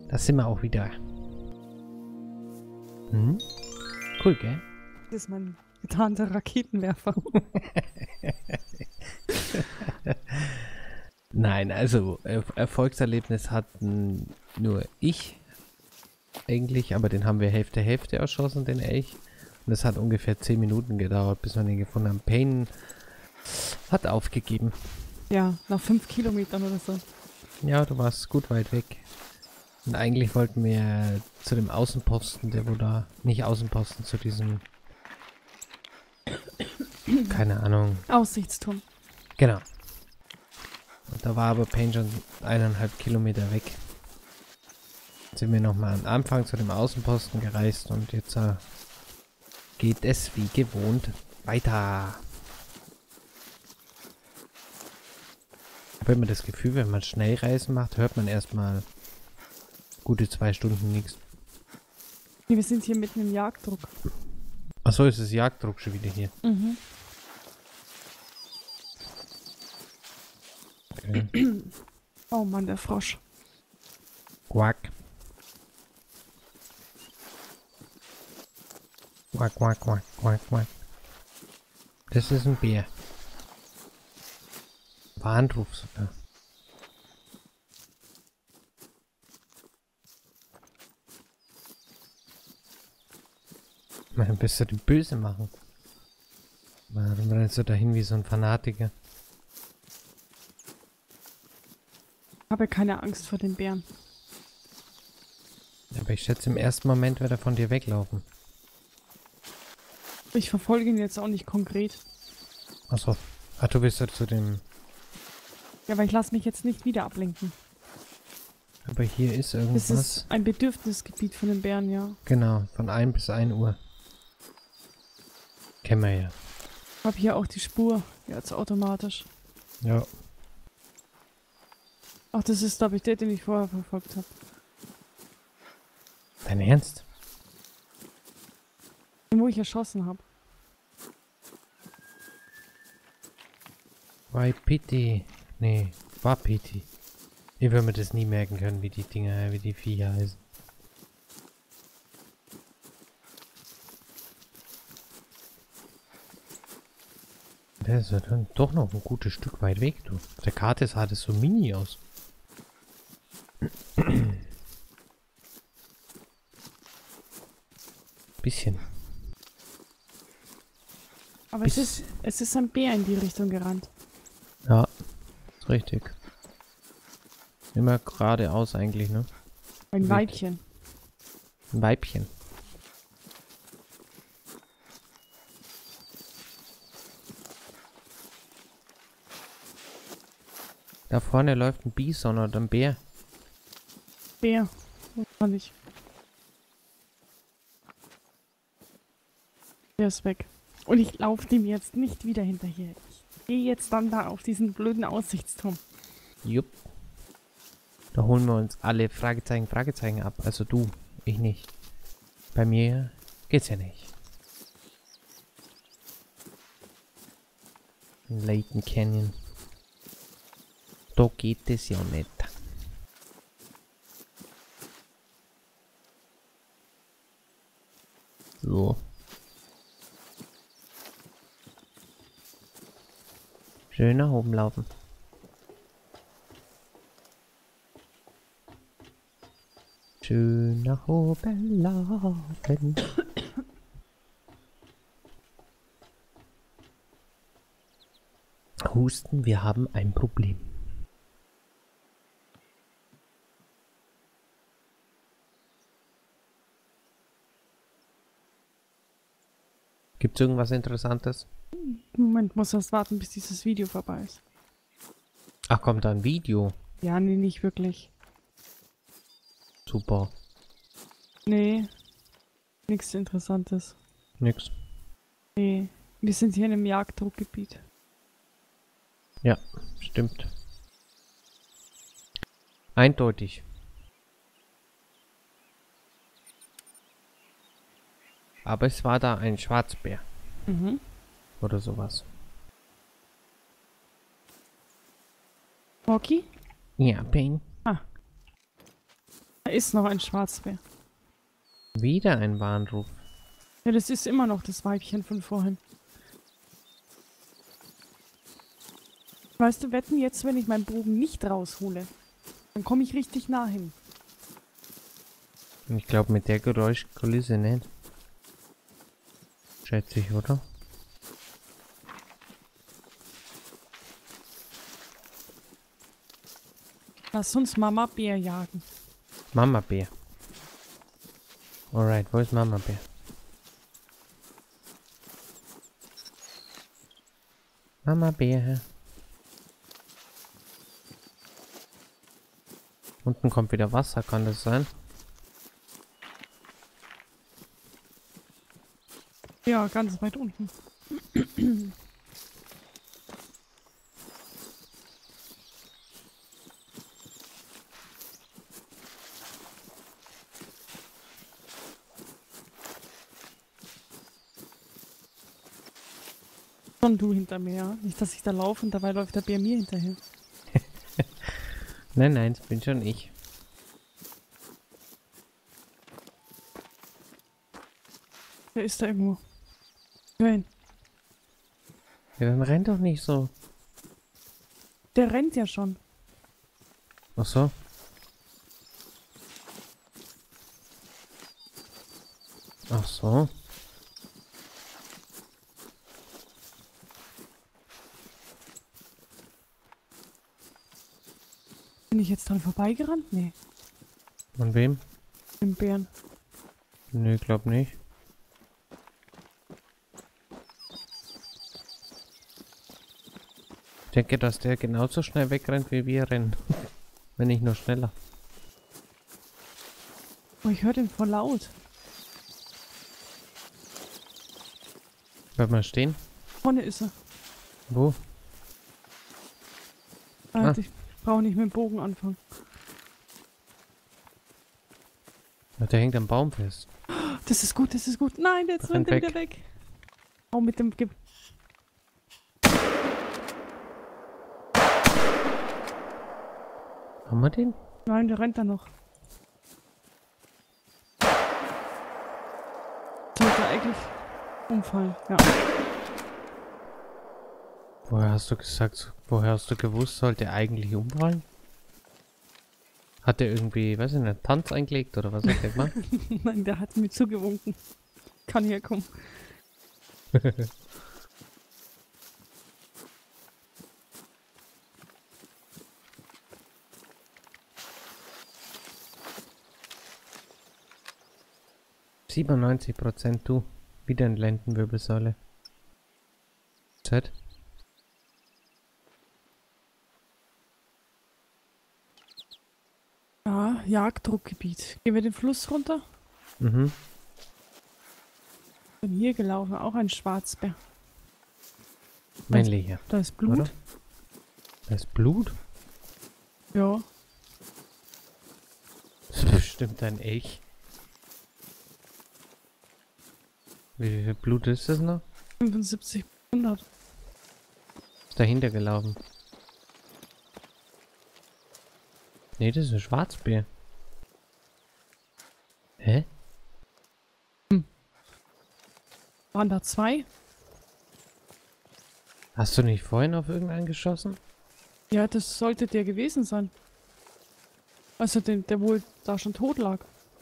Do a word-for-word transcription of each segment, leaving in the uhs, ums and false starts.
Da sind wir auch wieder. Hm? Cool, gell? Das ist mein getarnter Raketenwerfer. Nein, also er Erfolgserlebnis hatten nur ich eigentlich, aber den haben wir Hälfte Hälfte erschossen, den Elch. Und es hat ungefähr zehn Minuten gedauert, bis wir den gefunden haben. Payne hat aufgegeben. Ja, nach fünf Kilometern oder so. Ja, du warst gut weit weg. Und eigentlich wollten wir zu dem Außenposten, der wo da, nicht Außenposten, zu diesem, keine Ahnung. Aussichtsturm. Genau. Und da war aber Payne schon eineinhalb Kilometer weg. Jetzt sind wir nochmal am Anfang zu dem Außenposten gereist und jetzt äh, geht es wie gewohnt weiter. Ich habe immer das Gefühl, wenn man Schnellreisen macht, hört man erstmal gute zwei Stunden nichts. Nee, wir sind hier mitten im Jagddruck. Achso, ist das Jagddruck schon wieder hier. Mhm. Okay. Oh Mann, der Frosch. Quack. Quack, quack, quack, quack, quack. Das ist ein Bär. Warnruf sogar. Man bist du den Böse machen. Warum rennst du dahin wie so ein Fanatiker? Ich habe keine Angst vor den Bären. Aber ich schätze, im ersten Moment wird er von dir weglaufen. Ich verfolge ihn jetzt auch nicht konkret. Achso. Ach, du bist ja zu dem... Ja, aber ich lasse mich jetzt nicht wieder ablenken. Aber hier ist Das irgendwas. ist ein Bedürfnisgebiet von den Bären, ja. Genau, von ein bis ein Uhr. Kennen wir ja. Ich habe hier auch die Spur. Jetzt automatisch. Ja. Ach, das ist, glaube ich, der, den ich vorher verfolgt habe. Dein Ernst? Den, wo ich erschossen habe. Waipiti. Nee, Wapiti. Ich würde mir das nie merken können, wie die Dinger, wie die Viecher heißen. Der ist ja dann doch noch ein gutes Stück weit weg, du. Auf der Karte sah das so mini aus. Bisschen. Aber Bis- es ist, es ist ein Bär in die Richtung gerannt. Ja, ist richtig. Immer geradeaus eigentlich, ne? Ein Weg. Weibchen. Ein Weibchen. Da vorne läuft ein Bison oder ein Bär. Bär. Wo kann ich? Der ist weg. Und ich laufe dem jetzt nicht wieder hinterher. Ich gehe jetzt dann da auf diesen blöden Aussichtsturm. Jupp. Da holen wir uns alle Fragezeichen, Fragezeichen ab. Also du, ich nicht. Bei mir geht's ja nicht. In Layton Canyon. Da geht es ja nicht. So. Schön nach oben laufen. Schön nach oben laufen. Husten, wir haben ein Problem. Gibt's irgendwas Interessantes? Moment, muss erst warten, bis dieses Video vorbei ist. Ach, kommt da ein Video. Ja, nee, nicht wirklich. Super. Nee. Nichts Interessantes. Nix. Nee. Wir sind hier in einem Jagddruckgebiet. Ja, stimmt. Eindeutig. Aber es war da ein Schwarzbär. Mhm. Oder sowas. Rocky? Ja, Payne. Da ist noch ein Schwarzbär. Wieder ein Warnruf. Ja, das ist immer noch das Weibchen von vorhin. Weißt du, wetten jetzt, wenn ich meinen Bogen nicht raushole, dann komme ich richtig nah hin. Ich glaube mit der Geräuschkulisse nicht. Schätze ich, oder? Lass uns Mama Bär jagen. Mama Bär. Alright, wo ist Mama Bär? Mama Bär. Unten kommt wieder Wasser, kann das sein? Ja, ganz weit unten. Schon du hinter mir, ja? Nicht, dass ich da laufe und dabei läuft der Bär mir hinterher. Nein, nein, das bin schon ich. Der ist da irgendwo. Hör ihn. Ja, dann rennt doch nicht so. Der rennt ja schon. Ach so. Ach so. Bin ich jetzt dran vorbeigerannt? Nee, Von wem? im Bären. Nö, glaub nicht. Ich denke, dass der genauso schnell wegrennt, wie wir rennen. Wenn nicht nur schneller. Oh, ich höre den voll laut. Bleib mal stehen. Vorne ist er. Wo? Ah, Ah. Ich brauche nicht mit dem Bogen anfangen. Ja, der hängt am Baum fest. Das ist gut, das ist gut. Nein, jetzt Rennt rennt er weg. wieder weg. Oh, mit dem... Ge Haben wir den? Nein, der rennt da noch. Sollte eigentlich umfallen, ja. Woher hast du gesagt, woher hast du gewusst, sollte er eigentlich umfallen? Hat er irgendwie, weiß ich nicht, Tanz eingelegt oder was hat der gemacht? Nein, der hat mir zugewunken. Kann hier kommen. siebenundneunzig Prozent du. Wieder eine Lendenwirbelsäule. Z. Ja, Jagddruckgebiet. Gehen wir den Fluss runter? Mhm. Bin hier gelaufen, auch ein Schwarzbär. Männlicher. Da ist Blut. Oder? Da ist Blut? Ja. Das ist bestimmt ein Elch. Wie viel Blut ist das noch? fünfundsiebzig, hundert. Ist dahinter gelaufen. Nee, das ist ein Schwarzbär. Hä? Waren da zwei? Hast du nicht vorhin auf irgendeinen geschossen? Ja, das sollte der gewesen sein. Also den, der wohl da schon tot lag.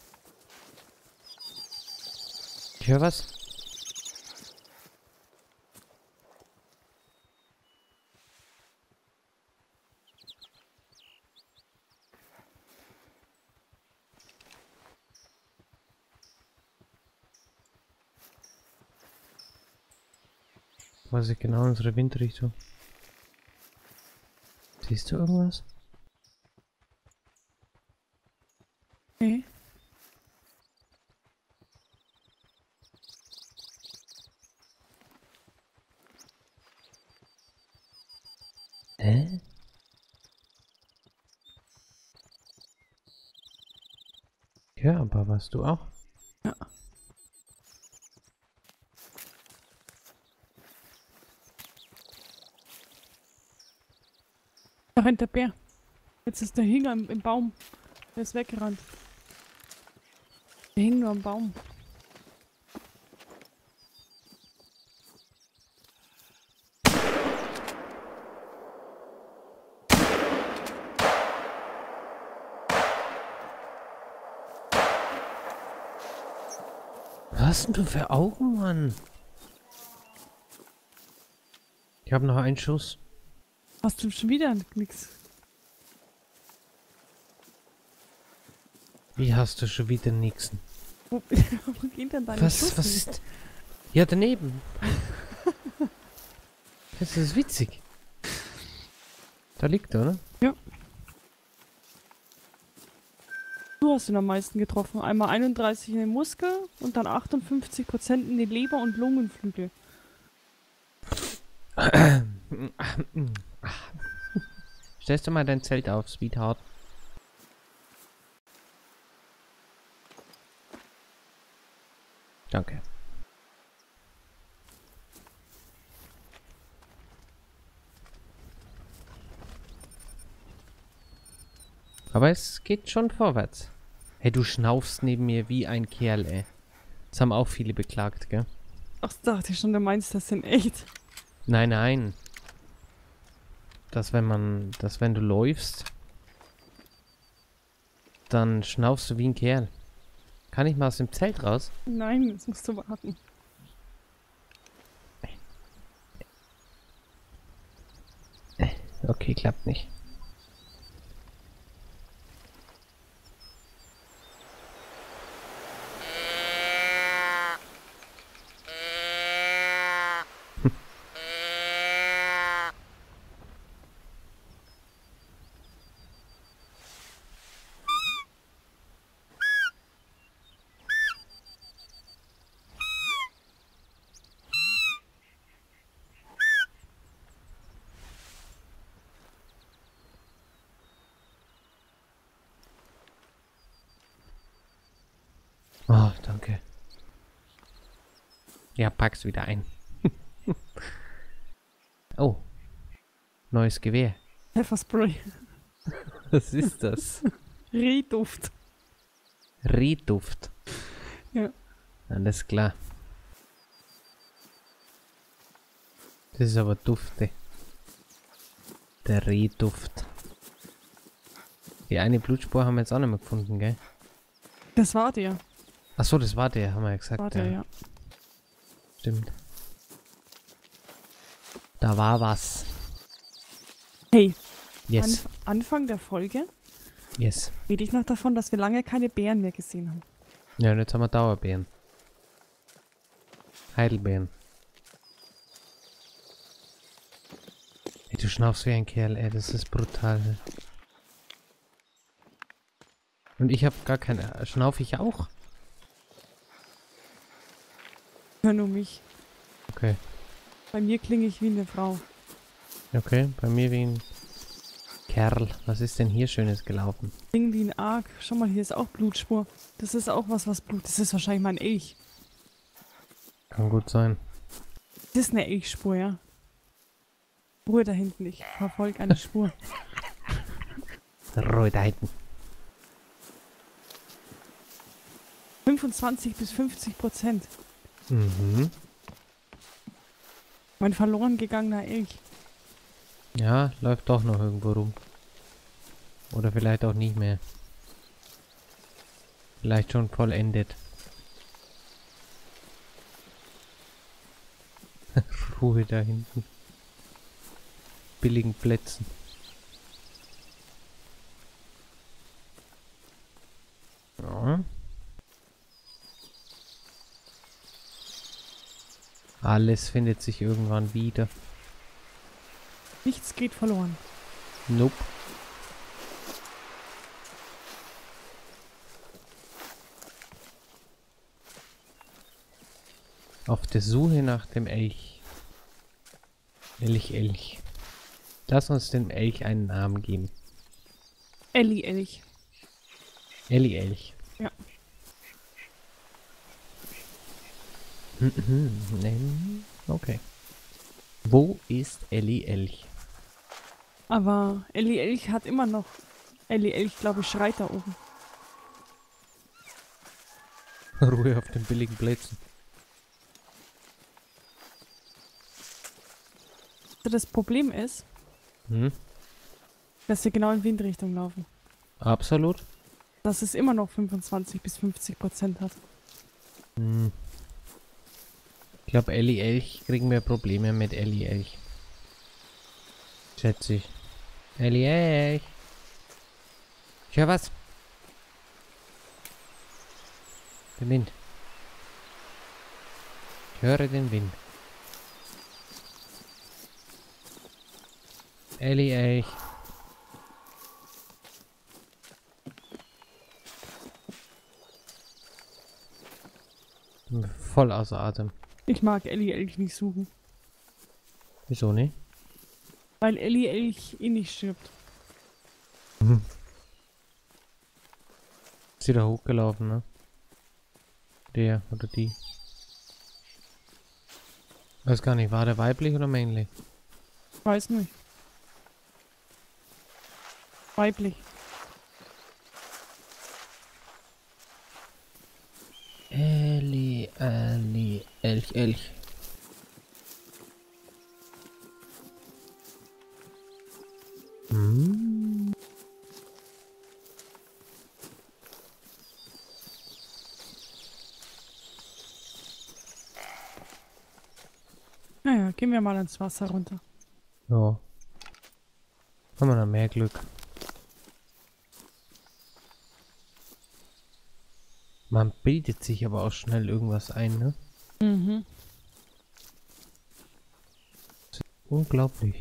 Ich höre was. Was ist genau unsere Windrichtung? Siehst du irgendwas? Nee. Hä? Ja, aber was du auch? Ja. Da rennt der Bär. Jetzt ist der Hinger im, im Baum. Der ist weggerannt. Der hing nur am Baum. Was hast denn du für Augen, Mann? Ich habe noch einen Schuss. Hast du schon wieder nix? Wie hast du schon wieder nix? Wo, wo geht denn deine Was, Schuss was hin? ist... Ja, daneben. Das ist witzig. Da liegt er, oder? Ja. Du hast ihn am meisten getroffen. Einmal einunddreißig in den Muskel und dann achtundfünfzig Prozent in die Leber und Lungenflügel. Stellst du mal dein Zelt auf, Sweetheart? Danke. Aber es geht schon vorwärts. Hey, du schnaufst neben mir wie ein Kerl, ey. Das haben auch viele beklagt, gell? Ach, dachte ich schon, du meinst das in echt. Nein, nein. Dass wenn man, dass wenn du läufst, dann schnaufst du wie ein Kerl. Kann ich mal aus dem Zelt raus? Nein, jetzt musst du warten. Okay, klappt nicht. Oh, danke. Ja, pack's wieder ein. Oh. Neues Gewehr. Pfefferspray. Was ist das? Rehduft. Rehduft. Ja. Alles klar. Das ist aber dufte. Der Rehduft. Die eine Blutspur haben wir jetzt auch nicht mehr gefunden, gell? Das war der. Achso, das war der, haben wir ja gesagt. War der, ja. Stimmt. Da war was. Hey, Yes. Anf Anfang der Folge Yes. rede ich noch davon, dass wir lange keine Bären mehr gesehen haben. Ja, und jetzt haben wir Dauerbeeren. Heidelbeeren. Ey, du schnaufst wie ein Kerl, ey, das ist brutal. Und ich habe gar keine... Schnauf ich auch? Hör nur mich. Okay. Bei mir klinge ich wie eine Frau. Okay, bei mir wie ein Kerl. Was ist denn hier Schönes gelaufen? Klinge wie ein Arg. Schau mal, hier ist auch Blutspur. Das ist auch was, was Blut... Das ist wahrscheinlich mein Elch. Kann gut sein. Das ist eine Elchspur, ja. Ruhe da hinten, ich verfolge eine Spur. Ruhe da hinten. fünfundzwanzig bis fünfzig Prozent. Mhm. Mein verloren gegangener Elch. Ja, läuft doch noch irgendwo rum. Oder vielleicht auch nicht mehr. Vielleicht schon vollendet. Ruhe da hinten. Billigen Plätzen. Ja. Alles findet sich irgendwann wieder. Nichts geht verloren. Nope. Auf der Suche nach dem Elch. Elch, Elch. Lass uns dem Elch einen Namen geben. Elli Elch. Elli Elch. Ja. Okay. Wo ist Elli Elch? Aber Elli Elch hat immer noch... Elli Elch, glaube ich, schreit da oben. Ruhe auf den billigen Plätzen. Also das Problem ist, Hm? dass wir genau in Windrichtung laufen. Absolut. Dass es immer noch fünfundzwanzig bis fünfzig Prozent hat. Hm. Ich glaube, Ellie Elch kriegen wir Probleme mit Ellie Elch. Schätze ich. Ellie Elch. Ich höre was. Den Wind. Ich höre den Wind. Ellie Elch. Bin voll außer Atem. Ich mag Ellie Elch nicht suchen. Wieso nicht? Weil Ellie Elch eh nicht stirbt. Mhm. Ist wieder hochgelaufen, ne? Der oder die. Weiß gar nicht, war der weiblich oder männlich? Weiß nicht. Weiblich. Ellie, Ellie, Elch, Elch. Hm. Naja, gehen wir mal ins Wasser runter. Ja. Haben wir noch mehr Glück. Man bildet sich aber auch schnell irgendwas ein, ne? Mhm. Unglaublich.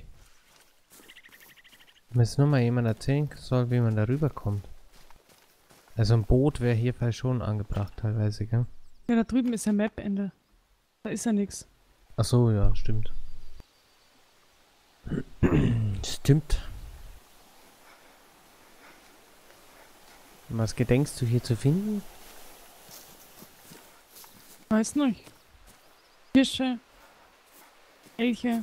Wenn jetzt nur mal jemand erzählen soll, wie man da rüberkommt. Also ein Boot wäre hierbei schon angebracht teilweise, gell? Ja, da drüben ist ja Map-Ende. Da ist ja nichts. Ach so, ja, stimmt. Stimmt. Was gedenkst du hier zu finden? Weiß nicht. Fische. Elche.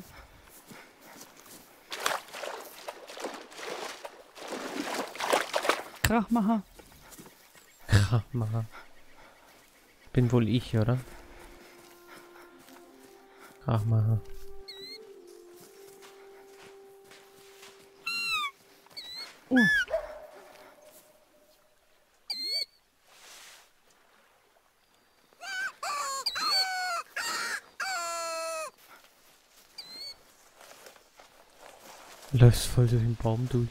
Krachmacher. Krachmacher. Bin wohl ich, oder? Krachmacher. Oh. Läufst voll durch den Baum durch.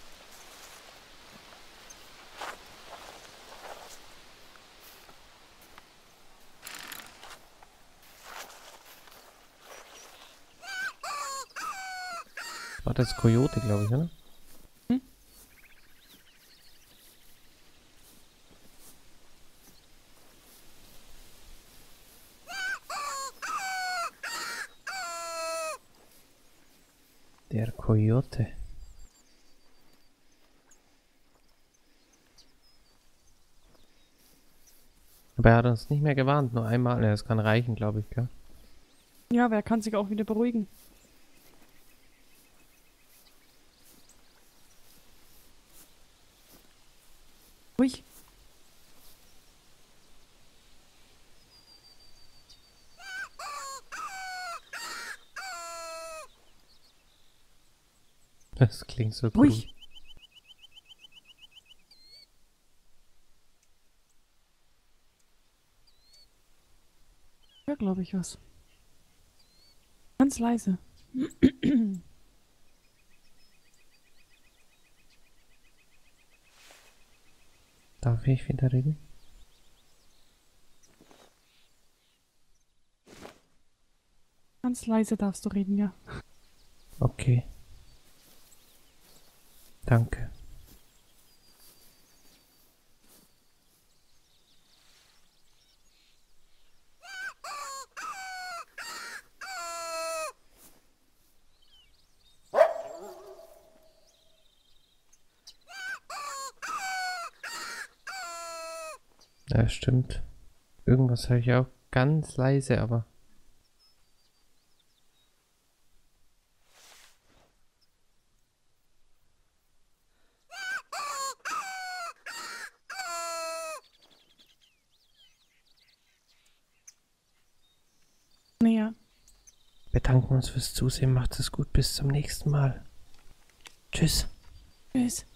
War das Coyote, glaube ich, oder? Hm? Der Coyote. Aber er hat uns nicht mehr gewarnt, nur einmal. Ja, das kann reichen, glaube ich, gell? Ja, wer kann sich auch wieder beruhigen? Ruhig. Das klingt so cool. Ruhig. Ja, glaube ich was. Ganz leise. Darf ich wieder reden? Ganz leise darfst du reden, ja. Okay. Danke. Ja, stimmt. Irgendwas höre ich auch ganz leise, aber... Naja. Bedanken uns fürs Zusehen. Macht es gut. Bis zum nächsten Mal. Tschüss. Tschüss.